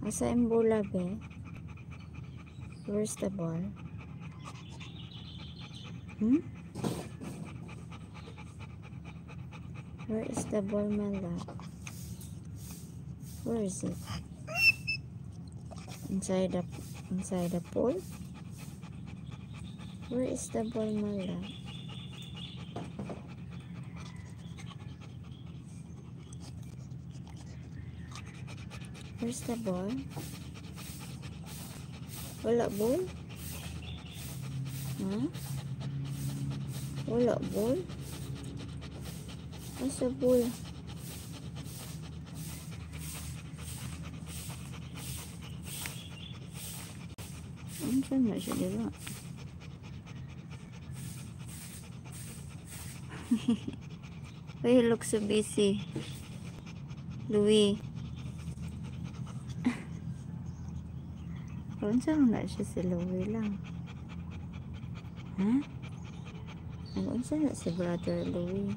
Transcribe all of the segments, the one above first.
Asa yung bola, be? Where's the ball? Where is the ball, my love? Where is it? Inside the pool? Where is the ball, my love? Where's the ball? Wala ball? Huh? Wala ball? Asa ball? Saan na siya, diba? Why you look so busy? Louie. Saan na siya si Louie lang? Ha? Saan na si brother Louie?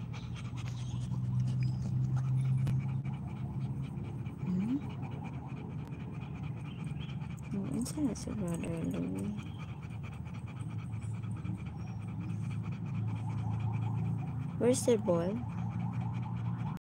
Saan na si brother Louie? Where's the ball?